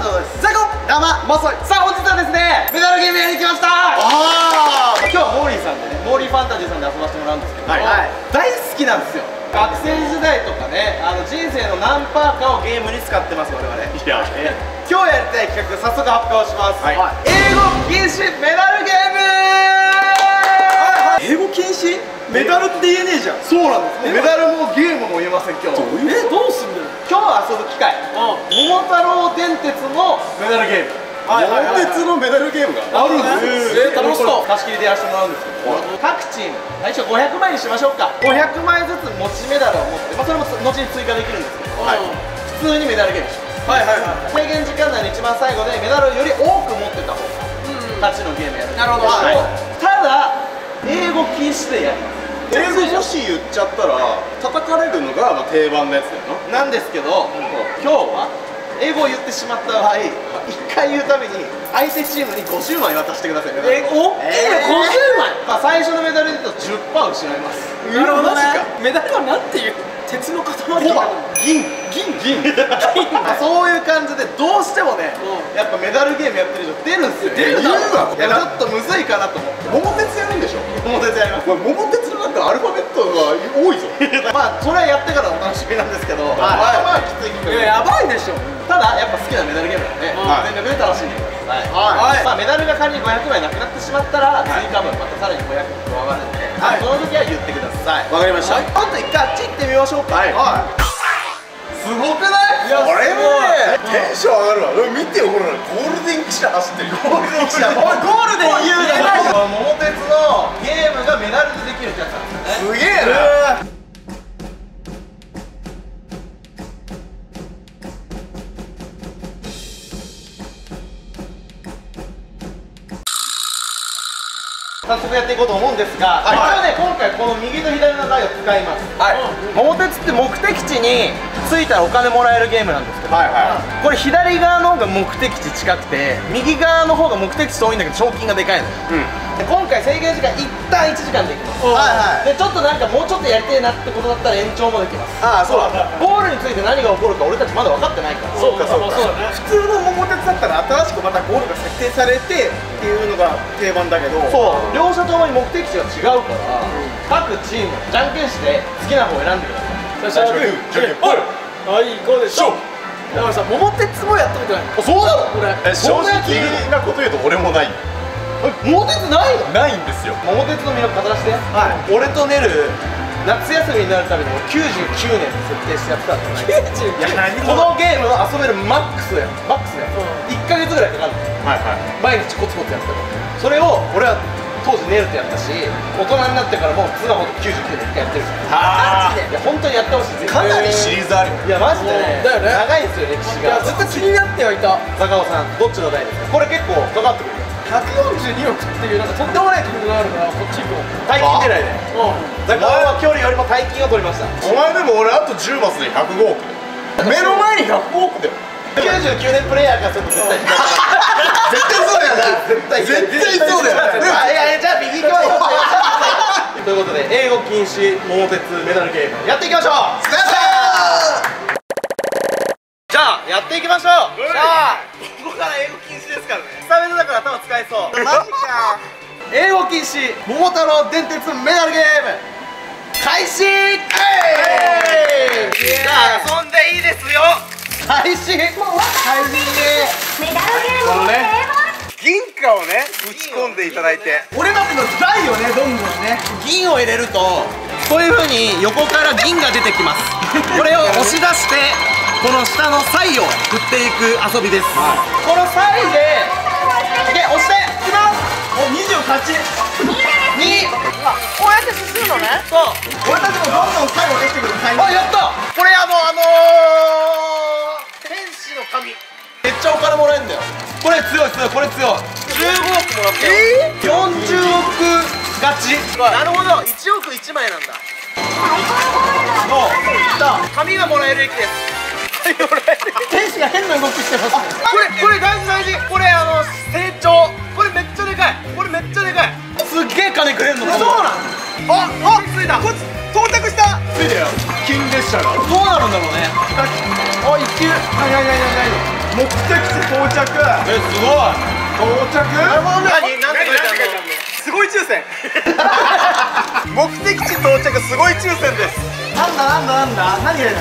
どうです。ザコどうもマソイ。さあ本日はですね、メダルゲームやりに来ました。今日はモーリーさんでね、モーリーファンタジーさんで遊ばせてもらうんですけど、大好きなんですよ。学生時代とかね、人生の何パーかをゲームに使ってます我々。いや、今日やりたい企画早速発表します。英語禁止メダルゲーム。 英語禁止？メダルって言えねえじゃん。 そうなんです。メダルもゲームも言えません今日。 どうすんだよ。 今日遊ぶ機会。桃太郎電鉄のメダルゲーム。 桃鉄のメダルゲームがあるんです。 楽しそう。貸し切りでやらせてもらうんですけど、各チーム最初500枚にしましょうか。500枚ずつ持ちメダルを持って、それも後に追加できるんですけど、普通にメダルゲームします。制限時間内に一番最後でメダルをより多く持ってた方が勝ちのゲームやる。なるほど。ただ英語禁止でやります。 英語もし言っちゃったら叩かれるのが定番のやつだよな。なんですけど、今日は英語を言ってしまった場合、1回言うたびに相手チームに50枚渡してください。大きいの50枚。最初のメダルで言うと 10% 失います。 なるほどね。 メダルはなんていう鉄の塊。 銀そういう感じでどうしてもね、やっぱメダルゲームやってる以上出るんですよ。出るだろ。ちょっとむずいかなと思って。 桃鉄やるんでしょ。 桃鉄やります。 桃鉄のなんかアルファベットが多いぞ。 まあそれはやってからのお楽しみなんですけど、まあきつい。 やばいでしょ。 ただやっぱ好きなメダルゲームなんで全力で楽しんでください。まあメダルが仮に500枚なくなってしまったら追加分またさらに500加わるんで、その時は言ってください。わかりました。今度一回あっち行ってみましょうか。すごくない？ これもねテンション上がるわ。見てよほら、ゴールデン汽車走ってる。ゴールデン汽車。ゴールデン言うな。 桃鉄のゲームがメダルでできるってやつなんですね。 すげえな。 早速やっていこうと思うんですが、一応ね、今回この右と左の台を使います。桃鉄って目的地に着いたらお金もらえるゲームなんですけど、これ左側の方が目的地近くて右側の方が目的地遠いんだけど賞金がでかいのよ。で今回制限時間一旦1時間できます。でちょっとなんかもうちょっとやりたいなってことだったら延長もできます。そうだ。ゴールについて何が起こるか俺たちまだ分かってないから。 そうかそうか。普通の桃鉄だったら新しくまたゴールが設定されてっていうのが定番だけど、 そう両者ともに目的地が違うから、各チームじゃんけんして好きな方を選んでください。 最初はグー、じゃんけんぽい。はい、行こうでしょ。だからさ、桃鉄もやったことない。 そうだろ。 これ正直なこと言うと俺もない。 桃鉄ないの？ ないんですよ。 桃鉄の魅力語らせて。俺とネル夏休みになるたびに99年設定してやってたんだよね。このゲームを遊べるマックスだよ。1ヶ月ぐらいかかるの。毎日コツコツやってる。それを俺は当時ネルとやったし、大人になってからもツナホと99年1回やってる。いや本当にやってほしい。 かなりシリーズあるよ。 いやマジでね、長いんですよ歴史が。 ずっと気になってはいた。 坂尾さんどっちの代ですか？これ結構かかってくる。 142億っていうなんかとんでもない金額があるからこっち行こう。 大金狙いで。坂尾は距離よりも大金を取りました。 お前でも俺あと10マスで105億だよ。目の前に100億だよ。 99年プレイヤーからすると絶対絶対そうだよな。絶対そうだよ。 いやじゃあ右行きましょう。ということで英語禁止桃鉄メダルゲームやっていきましょう。じゃあやっていきましょう。ここから英語禁止ですからね。スタメンだから頭使えそう。マジか。英語禁止桃太郎電鉄メダルゲーム開始。じゃあ遊んでいいですよ。開始。メダルゲームの定番。 銀貨をね打ち込んでいただいて、 俺たちの台をねどんどんね銀を入れるとこういう風に横から銀が出てきます。これを押し出してこの下のサイを振っていく遊びです。このサイで押していきます。 お28、 2、 こうやって進むのね。 そう。 俺たちもどんどん最後出てくるタイミング。 やった。これ天使の神めっちゃお金もらえるんだよ。これ強いこれ強い。15億もらったよ。40億勝ち。なるほど、1億1枚なんだ。もういった紙がもらえる駅です。 天使が変な動きしてます。 これ大事。これ成長。これめっちゃでかい。すっげえ金くれんの。そうなん。ついた。到着した。ついたよ。 金列車がどうなるんだろうね。 お一級。 目的地到着。 すごい。 到着。 なんて書いてあるの？ すごい抽選。 目的地到着すごい抽選です。 なんだ。何入れる？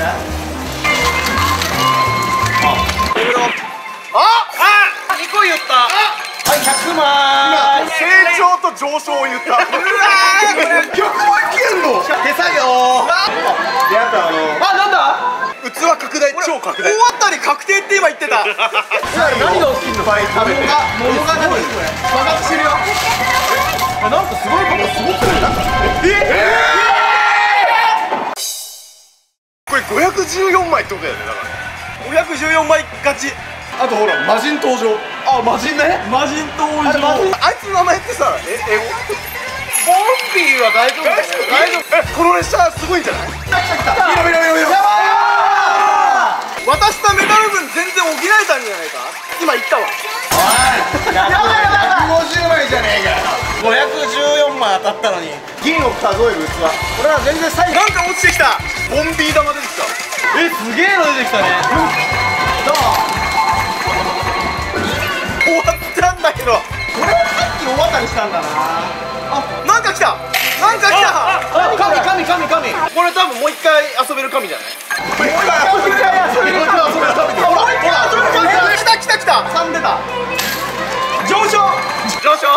2個言った。はい、100枚。 成長と上昇を言った。うわー、これ100万件の。 手作業。 で、あとなんだ？ 器拡大、超拡大。 大当たり確定って今言ってた。 何が起きんの？いっぱい食べて。 物が何？爆発してるよ。 なんかすごいことすごくない？なんかこれ514枚ってことだよね。だから 514枚勝ち。 あとほら魔人登場。 魔人ね。魔人登場。 あいつの名前ってさ、英語？ ボンビーは大丈夫だよ。大丈夫。 この列車すごいんじゃない？見ろ。 渡したメダル分全然補えたんじゃないか。今言ったわ。 150枚じゃねえかよ。 514枚当たったのに。 銀を数える器。 これは全然最後。 なんか落ちてきた。ボンビー玉出てきた。 すげえの出てきたね。 どう？ 終わったんだけど。 これはさっき大当たりしたんだな。 なんか来た。 神。 これ多分もう一回遊べる神じゃない？ もう一回遊べる神。ほら。来た。3出た。上昇。調子。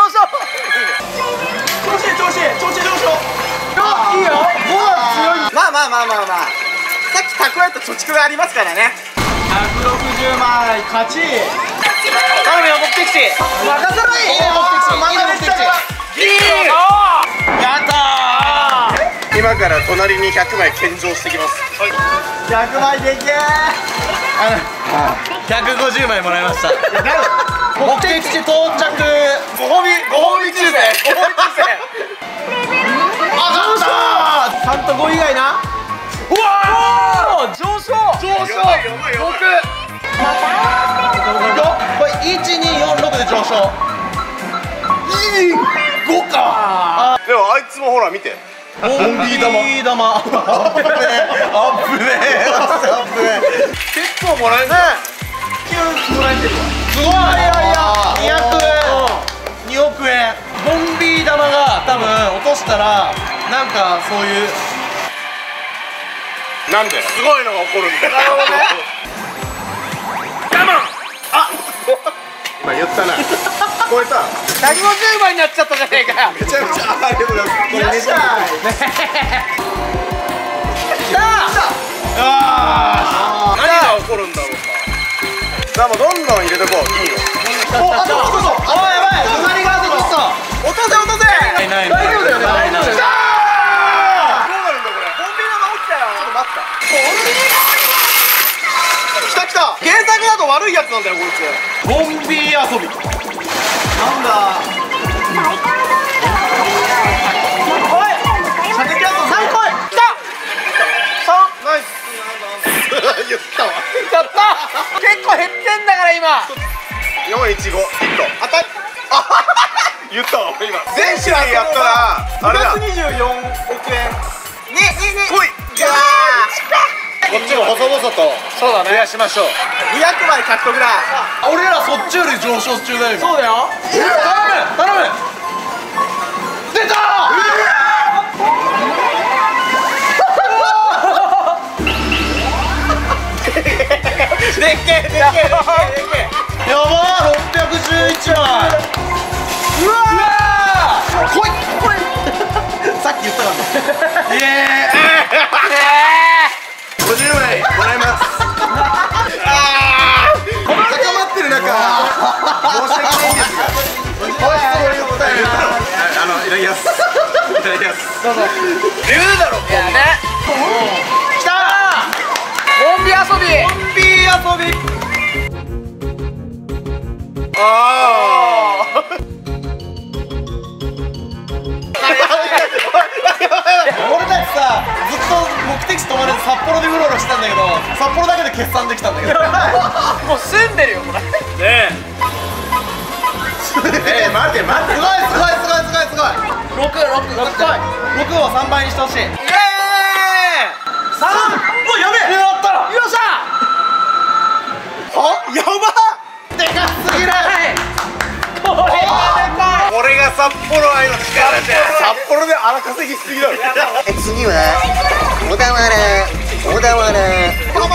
いいよ。まあ。さっき蓄えた貯蓄がありますからね。160枚勝ち。 頼むよ、目的地。 任せろい。 やったー。 今から隣に100枚献上してきます。 100枚でけ 150枚もらいました。目的地到着。 ご褒美抽選。 3と5以外な。 うわー、上昇。 僕。 これ1246で上昇。5か。 でもあいつもほら見て。 ボンビー玉。アップね。 結構もらえるね。 9もらえてるわ。 すごい。2億円。ボンビー玉が多分落としたらなんかそういう。 なんですごいのが起こるんだよ。 なるほどね。 今言ったな。これさ、 150枚になっちゃったじゃねえかよ。 めちゃめちゃありがとうございます。これめちゃ何が起こるんだろうか。さあもうどんどん入れとこう。いいよ。 やばい。隣が当てとった。落とせ。 ない。 大丈夫だよね。 どうなるんだこれ。 ボンビー玉落ちたよ。ちょっと待った。来た。原作だと悪いやつなんだよこいつ。 ボンビー遊び。 なんだ。おい。射的あと3個。来た。3。ナイス。 言ったわ。 やった。結構減ってんだから今。 415ヒット。 当たり。 言ったわ今。全試合やったらあれだ。 224億円。ね。 来い。こっちも細々とそうだね。 増やしましょう。 200枚獲得だ。 俺らそっちより上昇中だよ。 そうだよ。 頼む。出たでっけ。 やばー、611枚。 うわ来い。さっき言ったからね。イエーイ。 50枚もらいます。高まってる中、申し訳ないんですが、そういう答えを言ったの。いただきます。どうぞ。言うだろ。 いやね。 来たボンビ遊び。 俺たちさ、ずっと目的地止まれず札幌でうろうろしてたんだけど、札幌だけで決算できたんだけど。 もう住んでるよこれ。 ねえ。待て。 すごい。6を3倍にしてほしい。 イエーイ。 荒稼ぎしすぎだろ。 次は小田原、横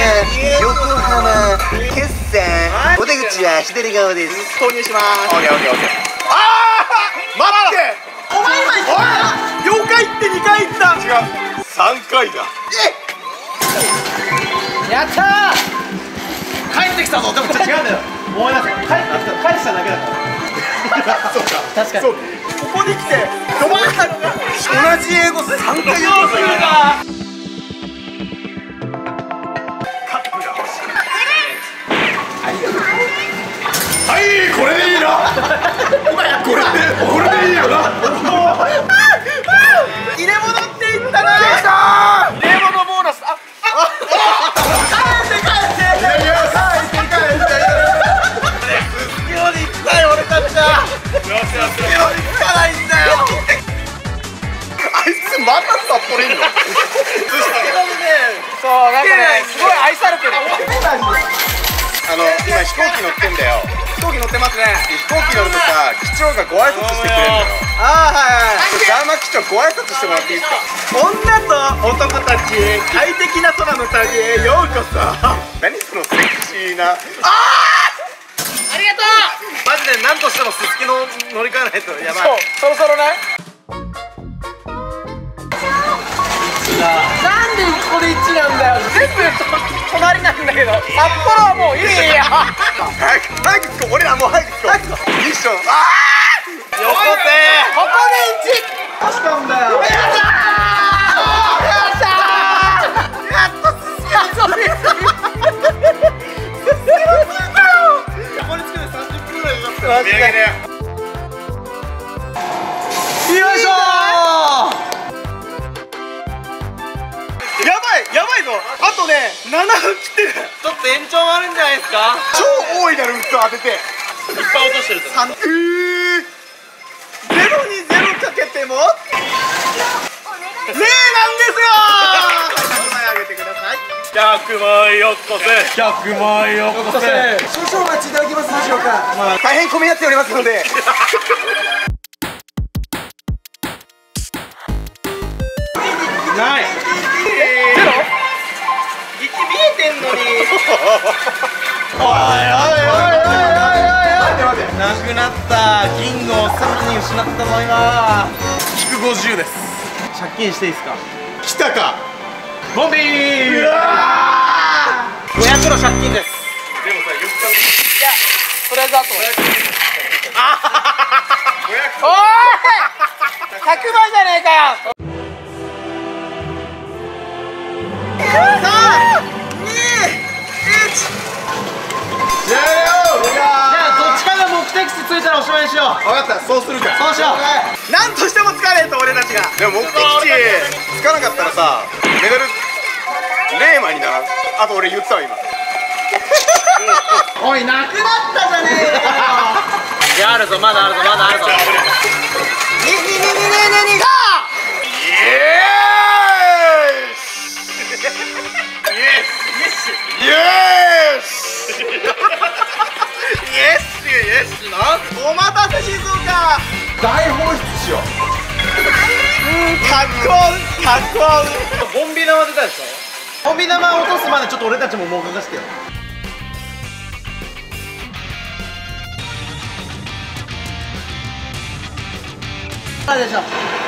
浜、決算。お出口は左側です。 投入します。 オッケーオッケーオッケー。ああ待って、 お前今言った4回行って2回行った。 違う、3回だ。 やったー、帰ってきたぞ。でも違うんだよ、思い出せ、帰ってきた、返しただけだからそうか、 確かに。 ここに来て止まったのが同じ英語3回言うの。はい、これでいいな。これでいいよな。 入れ物って言ったな。入れ物ボーナス。帰って帰ってより行きたい俺たちは。より行かないんだよ。 あいつまた札幌いんの。 そうなんかね、すごい愛されてる。 今飛行機乗ってんだよ。 飛行機乗ってますね。 飛行機乗るとさ、機長がご挨拶してくれるのよ。 ああはいはい。 ジャーマン機長ご挨拶してもらっていいですか。 女と男たち快適な空の旅へようこそ。 何そのセクシーな。 ありがとう。 マジで何としてもすすきの乗り換えないとやばい。 そろそろね。なんでここで1なんだよ。全部隣なんだけど、札幌はもういいや。 早く俺らもう早く行こう。ミッション。 よこせ。ここで1。確かんだよ。やったー。 ここに着くの30分ぐらいかかったよ。 よいしょー。 やばいぞ。あとね7分切ってる。 ちょっと延長もあるんじゃないですか。 超大いなる器当てて。 いっぱい落としてると。 0に0かけても0なんですよ。答え上げてください。 100万よこせ。100万よこせ。 少々お待ちいただけますでしょうか。 大変混み合っておりますので。 ない。 ゼロ？ 1見えてんのに。 おいおいおいおいおいおい。待って。 なくなったキングをさらに失ったぞ今。 150です。 借金していいですか。 来たか。 ボンビー。 うわ 500の借金です。 でもさ、よく考いや、とりあえずあと。おい！100万じゃねえかよ。3、2、1。 じゃじゃあどっちかが目的地着いたらおしまいにしよう。 分かった、そうするか。 そうしよう。 なんとしても疲れんと俺たちが。 でも目的地着かなかったらさ、メダルレーマにならん。あと俺言ったわ今。 おい、なくなったじゃねえかよ。 いや、あるぞ、まだあるぞ、まだあるぞ。 がイエスイエスな。お待たせ静岡。 大放出しよう。 かっこボンビ玉出たでしょ。ボンビ玉落とすまでちょっと俺たちももうかかしてよ。でしょ。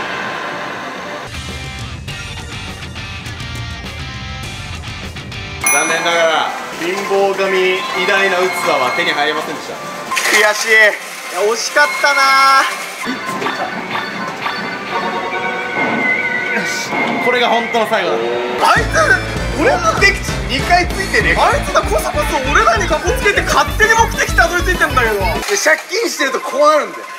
残念ながら貧乏神偉大な器は手に入りませんでした。悔しい。 いや、惜しかったな。 これが本当の最後だ。 あいつ俺の敵地2回ついてね。あいつらこそこそ俺らにかこつけて勝手に目的地たどり着いてんだけど。 借金してるとこうなるんだよ。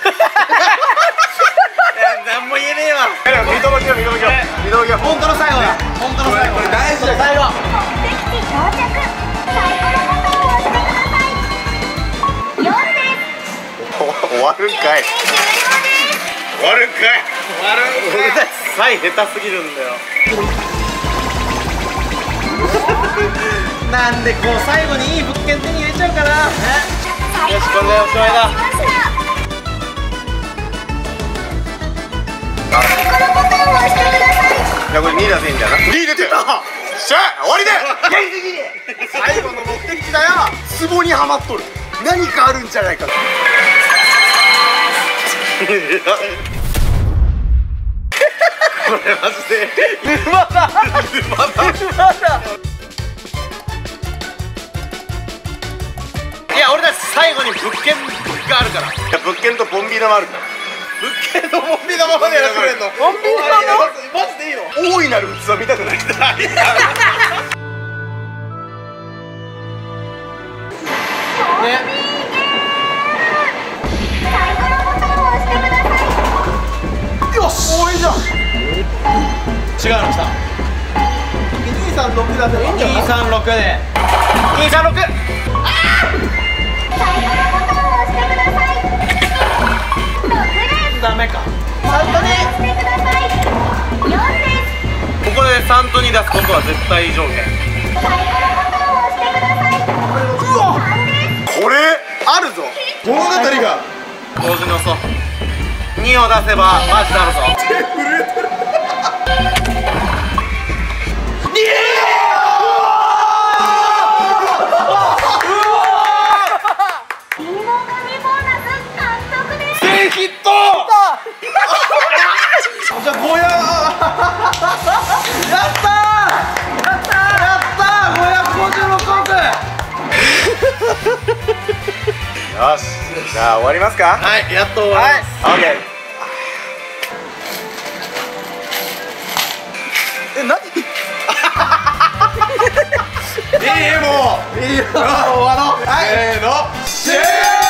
何も言えねえわ。 見届けよ見届けよ見届けよ。 本当の最後だ。本当の最後。 これ大事だ最後。 目的地到着。最後のボタンを押してください。4です。 終わるんかい。終わるんかい。 俺たちサイ下手すぎるんだよ。なんでこう最後にいい物件手に入れちゃうかな。よし、これでおしまいだ。 サイコロボタンを押してください。 じゃあこれ2出せんじゃな。2出てた。しゃあ終わりで。 最後の目的地だよ。ツボにはまっとる。何かあるんじゃないかと。 これマジで沼だいや俺たち最後に物件があるから。 物件とボンビー玉あるから。 物件のボンビー玉までやらせてくれんの。 ボンビー玉マジでいいの。 大いなる器見たくない。 サイコロボタンを押してください。 よし。おいいじゃん。 違うの来た。 236だっていいんじゃない。 236で236。 サイコロボタンを押してください。6です。 ダメか。 押してください。4です。 ここで3と2出すことは絶対条件。 サイコロボタンを押してください。3です。 これあるぞ。 物語が同時のそう2を出せばマジなるぞ。 リモカミボーナス獲得です。 ヒットじゃあゴヤ。 やったーやったー556億。 よし。じゃあ終わりますか。 はい、やっと終わります。 オッケー。 え、何？ いいもう。 いいよ。終わろう。はい。 せーの。 終了。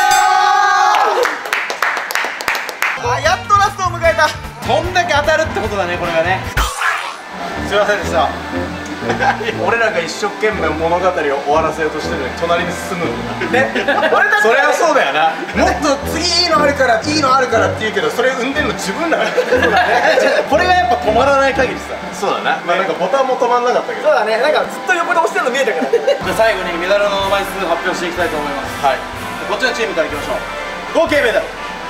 あ、やっとラストを迎えた。 こんだけ当たるってことだね、これがね。 すいませんでした。俺らが一生懸命物語を終わらせようとしてるのに隣に進むんだね。俺たちそれはそうだよな。もっと次いいのあるからいいのあるからって言うけど、それ生んでるの自分らだから。 これがやっぱ止まらない限りさ。 そうだな。まあなんかボタンも止まんなかったけど。そうだね。なんかずっと横で押してるの見えたから。 じゃあ最後にメダルの枚数発表していきたいと思います。 はい。 こっちのチームからいきましょう。合計メダル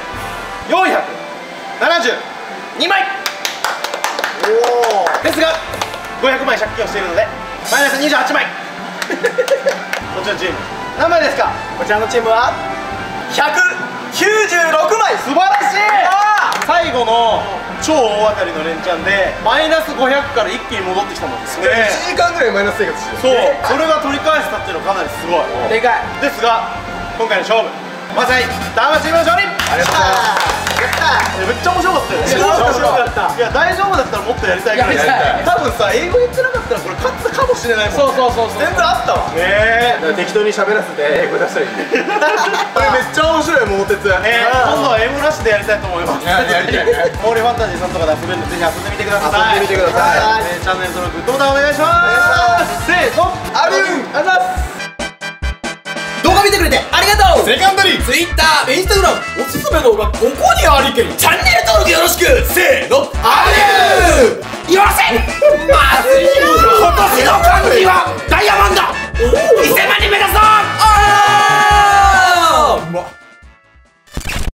472枚おお。 ですが500枚借金をしているのでマイナス28枚。こっちのチーム何枚ですか？ こちらのチームは196枚。 素晴らしい。最後の超大当たりの連チャンでマイナス500から一気に戻ってきたもんですね。 1時間ぐらいマイナス生活してそう、 る。 それが取り返したっていうのはかなりすごいでかい。 ですが今回の勝負まさにダーマチームの勝利。 ありがとうございます。やったー。 めっちゃ面白かったよね。 超面白かった。 いや大丈夫だったらもっとやりたいけど、 やりたい多分さ英語言ってなかったらこれ勝つかもしれないもん。そう全然あったわ。 ねえ適当に喋らせて英語出したらいい。これめっちゃ面白い桃鉄。 今度は M なしでやりたいと思います。 やりたいね。 モーリーファンタジーさんとかで遊べるのでぜひ遊んでみてください。 遊んでみてください。 チャンネル登録グッドボタンお願いします。せーの、 ありがとうございます。 動画見てくれてありがとう。 セカンダリー。 Twitter、Instagram、おすすめ動画ここにありけり。チャンネル登録よろしく。せーの、ありゅー。よせまずいよ。今年の漢字はダイヤモンド。1000万人目指そう。